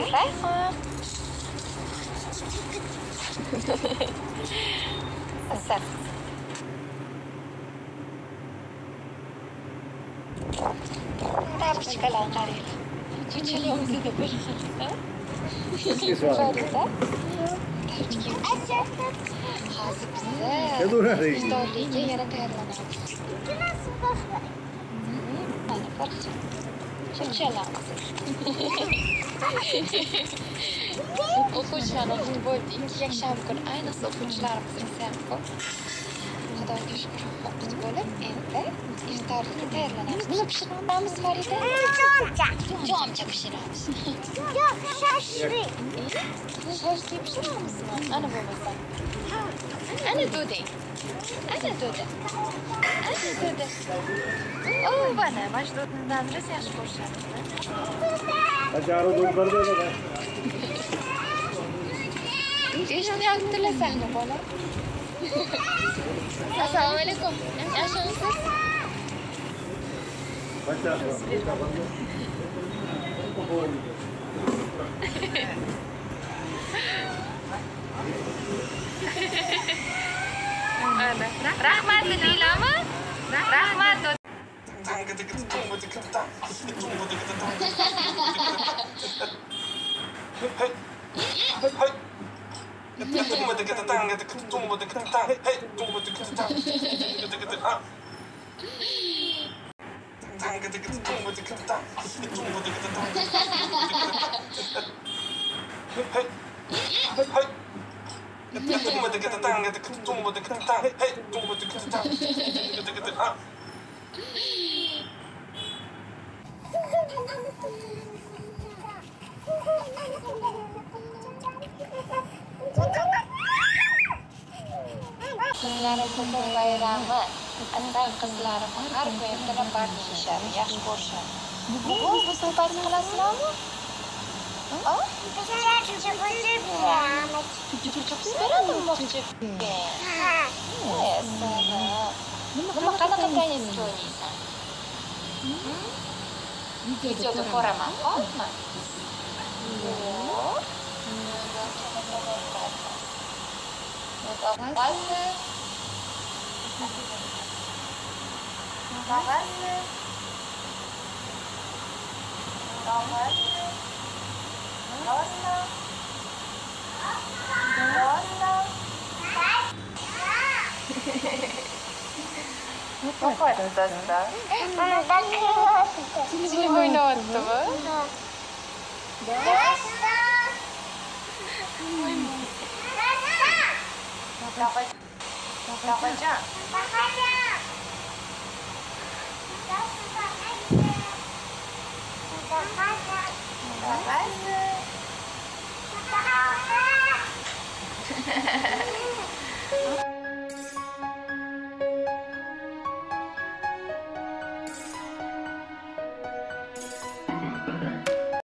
Rayhon. Asal. تعرف شكلها قليلة. تجي اليوم زيد بالخلطة. فارسة. تعرف كيف؟ خاص بزاف. الفطور اللي جاي أنا تهلا أنا فرحت. شفت شلا. وخشنا نقول يك شامكن أين صوفش لارب سامكم. هذا كيش تقولك أنت إفطار كتير لنا. مش بشرب نامس فريدة. جام بشرب. شاشري. شاشري بشرب نامس. أنا بمزح. أنا دودي. أوه بنا مش دود ندرس يا شكوشة. أجارو دود برضه ده. إيش نعمل تلسانه بنا؟ السلام عليكم. عشان رحمة الإلامة رحمة Kızlarım bayramı, aslan kızlarım har kuyumda barışar, yaxshi ko'rishar. Bu suhbat qilasizlar mı? Beradi nima qanaqa tennisga o'ynaysan? Videoda ko'raman, xo'pmi? Film oynayottimi? Babacan.